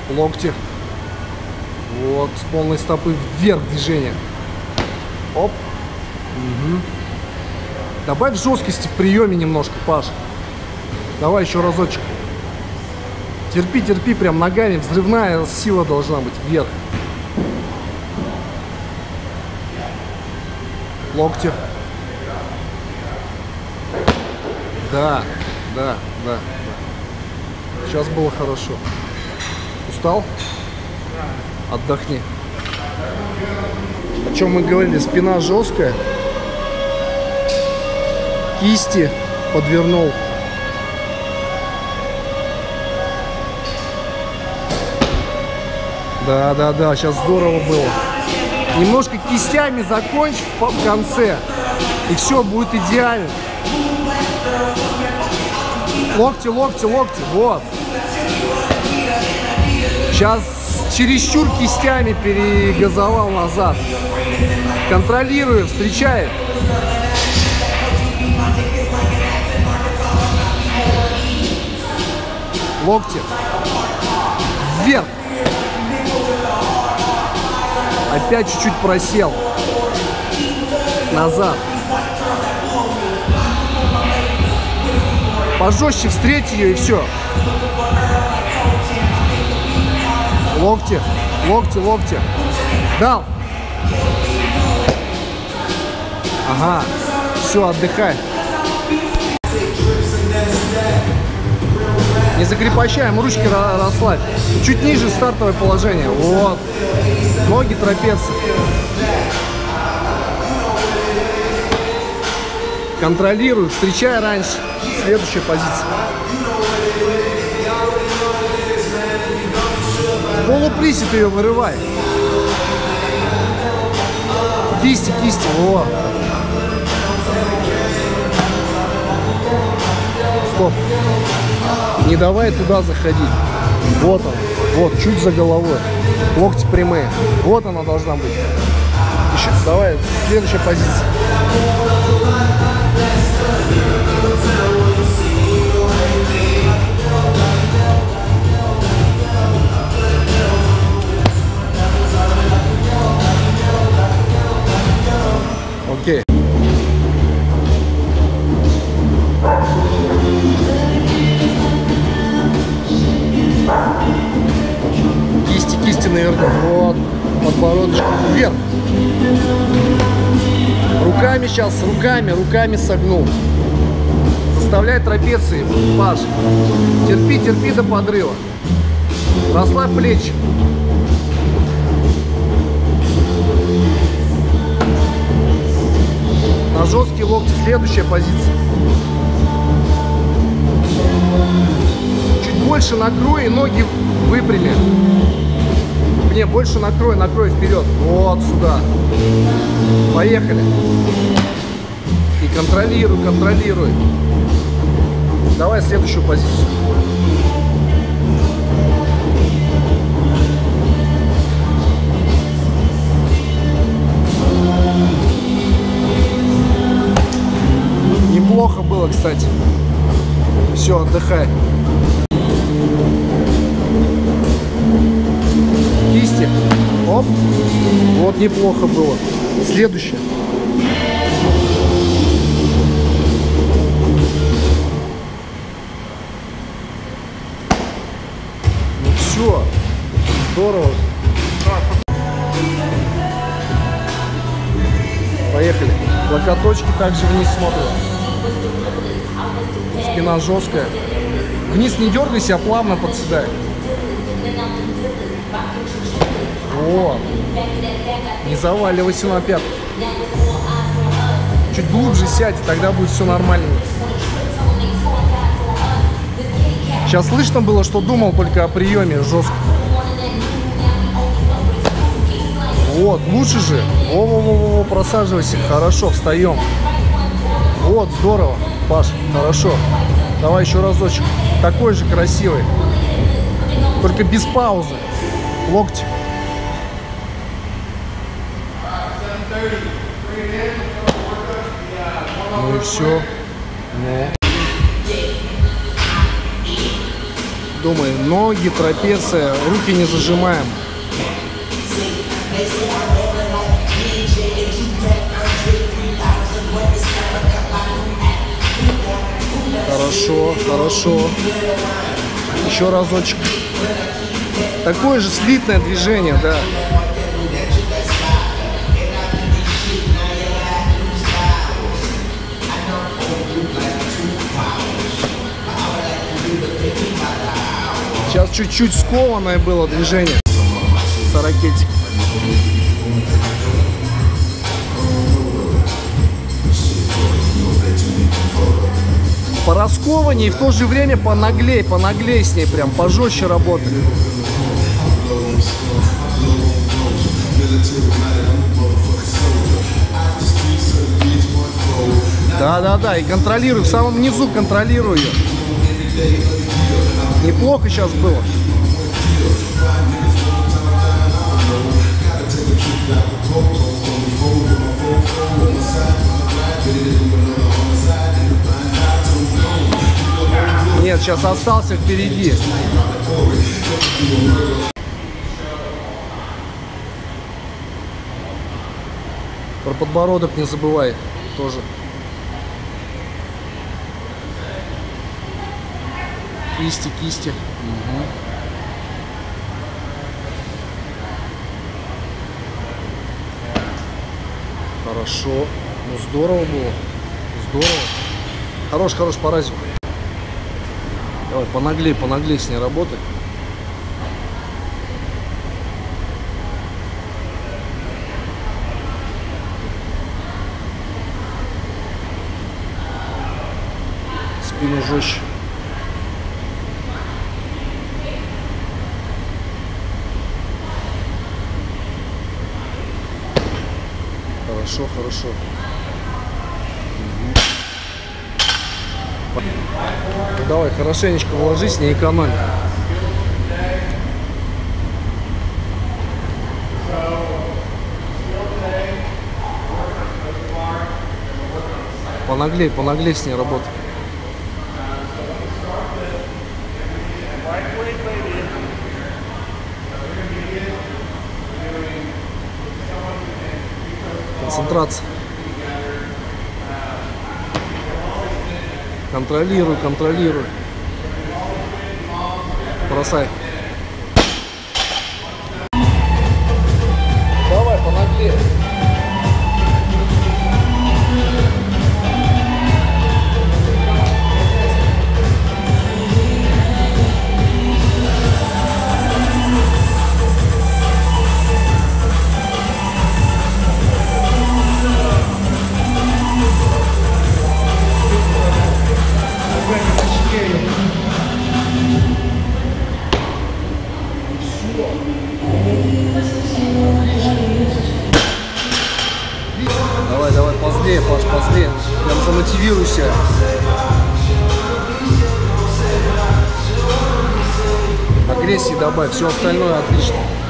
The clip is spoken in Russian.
Локти. Вот, с полной стопы вверх движение. Оп. Угу. Добавь жесткости в приеме немножко, Паш. Давай еще разочек. Терпи, терпи, прям ногами. Взрывная сила должна быть вверх. Локти. Да, да, да, да. Сейчас было хорошо. Устал? Отдохни. О чем мы говорили? Спина жесткая. Кисти подвернул. Да, да, да, сейчас здорово было. Немножко кистями закончь в конце, и все будет идеально. Локти, локти, локти, вот. Сейчас чересчур кистями перегазовал назад. Контролирую, встречаю. Локти. Вверх. Опять чуть-чуть просел. Назад. Пожестче встреть ее и все. Локти, локти, локти. Дал. Ага. Все, отдыхай. Не закрепощаем, ручки расслабь. Чуть ниже стартовое положение. Вот. Ноги, трапеции. Контролируй, встречай раньше. Следующая позиция. В полуприсед ее вырывай. Кисти, кисти. О. Стоп. Не давай туда заходить. Вот он. Вот, чуть за головой. Локти прямые. Вот она должна быть. Еще. Давай, следующая позиция. Окей. Кисти наверное. Вот. Подбородочек вверх. Руками сейчас, руками согнул. Заставляй трапеции, Паш. Терпи, терпи до подрыва. Расслабь плечи. На жесткие локти. Следующая позиция. Чуть больше накрой и ноги выпрями. Не, больше накрой вперед. Вот сюда. Поехали. И контролируй, контролируй. Давай следующую позицию. Неплохо было, кстати. Все, отдыхай. Кисти. Оп. Вот неплохо было. Следующее. Ну все. Здорово. Поехали. Локоточки также вниз смотрят. Спина жесткая. Вниз не дергайся, а плавно подседай. Вот. Не заваливайся на пятку. Чуть глубже сядь, тогда будет все нормально. Сейчас слышно было, что думал только о приеме жестко. Вот, лучше же. Во-во-во-во, просаживайся. Хорошо, встаем. Вот, здорово, Паш, хорошо. Давай еще разочек. Такой же красивый. Только без паузы. Локти. Ну и все. Ну. думай. Ноги, трапеция, руки не зажимаем. Хорошо, хорошо. Еще разочек. Такое же слитное движение, да. Сейчас чуть-чуть скованное было движение. Сорокетик. По раскованнее и в то же время понаглей с ней прям, пожестче работать. Да, и контролирую, в самом низу контролирую ее. Неплохо сейчас было. Нет, сейчас остался впереди. Про подбородок не забывай тоже. Кисти. Угу. Хорошо. Ну здорово было. Здорово. Хорош паразик. Давай, понаглей с ней работай. Спину жестче. Хорошо. Угу. Давай, хорошенечко вложись, не экономь. Понаглей с ней работай. Концентрация. Контролируй. Бросай. Давай, понаглей. Давай, позднее, Паш, позднее. Прям замотивируйся. Агрессии добавь, все остальное отлично.